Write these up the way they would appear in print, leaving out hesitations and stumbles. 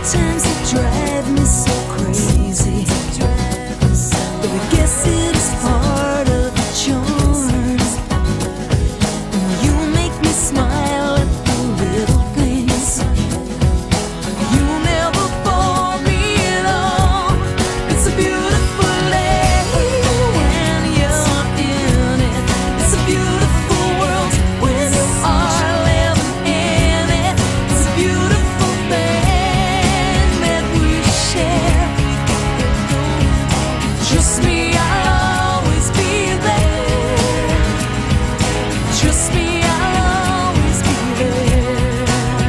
Sometimes they drive me so crazy, but I guess it is part of the charm. You make me smile at the little things. You never bore me at all. It's a beautiful day when you're in it. It's a beautiful world when you are living in it. It's a beautiful thing that we share. Trust me, I'll always be there. Trust me, I'll always be there.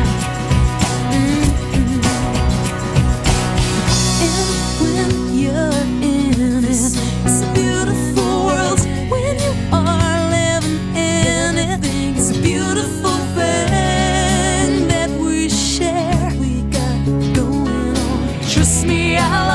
And when you're in it, it's a beautiful world when you are living in it. It's a beautiful thing that we share. We got going on. Trust me, I'll